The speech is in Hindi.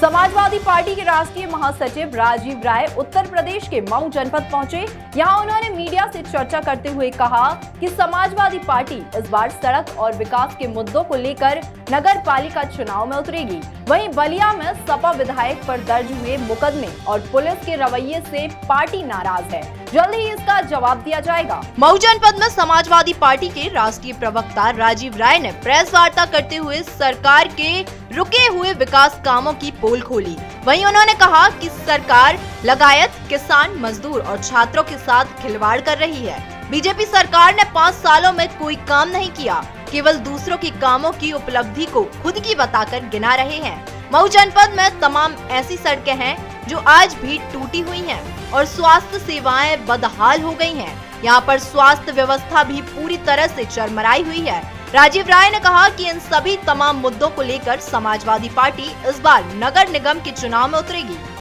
समाजवादी पार्टी के राष्ट्रीय महासचिव राजीव राय उत्तर प्रदेश के मऊ जनपद पहुंचे। यहां उन्होंने मीडिया से चर्चा करते हुए कहा कि समाजवादी पार्टी इस बार सड़क और विकास के मुद्दों को लेकर नगर पालिका चुनाव में उतरेगी। वहीं बलिया में सपा विधायक पर दर्ज हुए मुकदमे और पुलिस के रवैये से पार्टी नाराज है। जल्द ही इसका जवाब दिया जाएगा। मऊ जनपद में समाजवादी पार्टी के राष्ट्रीय प्रवक्ता राजीव राय ने प्रेस वार्ता करते हुए सरकार के रुके हुए विकास कामों की पोल खोली। वहीं उन्होंने कहा कि सरकार लगायत किसान, मजदूर और छात्रों के साथ खिलवाड़ कर रही है। बीजेपी सरकार ने 5 सालों में कोई काम नहीं किया, केवल दूसरों के कामों की उपलब्धि को खुद की बताकर गिना रहे हैं। मऊ जनपद में तमाम ऐसी सड़कें हैं जो आज भी टूटी हुई हैं और स्वास्थ्य सेवाएं बदहाल हो गई हैं। यहाँ पर स्वास्थ्य व्यवस्था भी पूरी तरह से चरमराई हुई है। राजीव राय ने कहा कि इन सभी तमाम मुद्दों को लेकर समाजवादी पार्टी इस बार नगर निगम के चुनाव में उतरेगी।